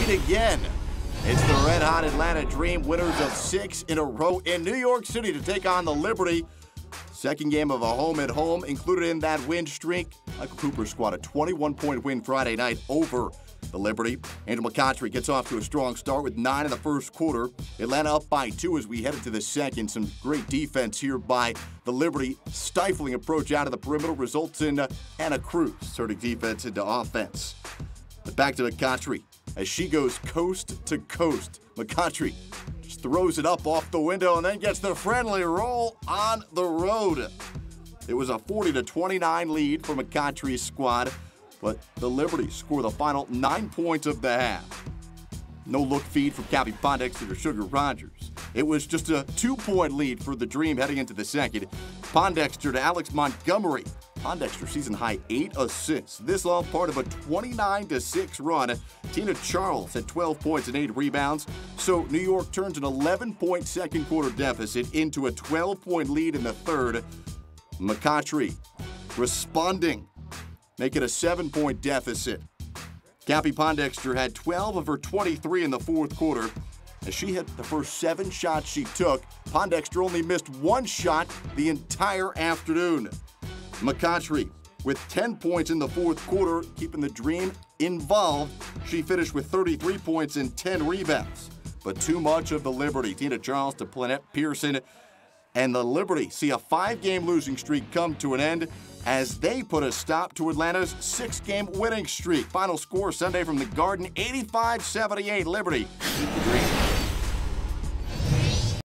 lead again. It's the red-hot Atlanta Dream, winners of 6 in a row in New York City to take on the Liberty. Second game of a home-and-home included in that win streak. Michael Cooper's squad a 21-point win Friday night over the Liberty. Angel McCoughtry gets off to a strong start with 9 in the first quarter. Atlanta up by 2 as we head into the second. Some great defense here by the Liberty. Stifling approach out of the perimeter results in Anna Cruz turning defense into offense. But back to McCoughtry as she goes coast to coast. McCoughtry just throws it up off the window and then gets the friendly roll on the road. It was a 40-29 lead for McCoughtry's squad, but the Liberty score the final 9 points of the half. No look feed from Cappie Pondexter to Sugar Rogers. It was just a 2-point lead for the Dream heading into the second. Pondexter to Alex Montgomery. Pondexter season high 8 assists. This all part of a 29-6 run. Tina Charles had 12 points and 8 rebounds. So New York turns an 11-point second quarter deficit into a 12-point lead in the third. McCoughtry responding, make it a 7-point deficit. Cappie Pondexter had 12 of her 23 in the fourth quarter. As she hit the first 7 shots she took, Pondexter only missed 1 shot the entire afternoon. McCoughtry with 10 points in the fourth quarter, keeping the Dream involved. She finished with 33 points and 10 rebounds. But too much of the Liberty. Tina Charles to Planette Pearson. And the Liberty see a 5-game losing streak come to an end as they put a stop to Atlanta's 6-game winning streak. Final score Sunday from the Garden, 85-78. Liberty beat the Dream.